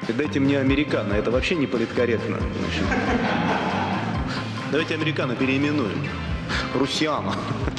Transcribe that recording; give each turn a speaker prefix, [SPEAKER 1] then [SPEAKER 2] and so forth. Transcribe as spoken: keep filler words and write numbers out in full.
[SPEAKER 1] Дайте мне американо, это вообще не политкорректно. Давайте американо переименуем. Русиано.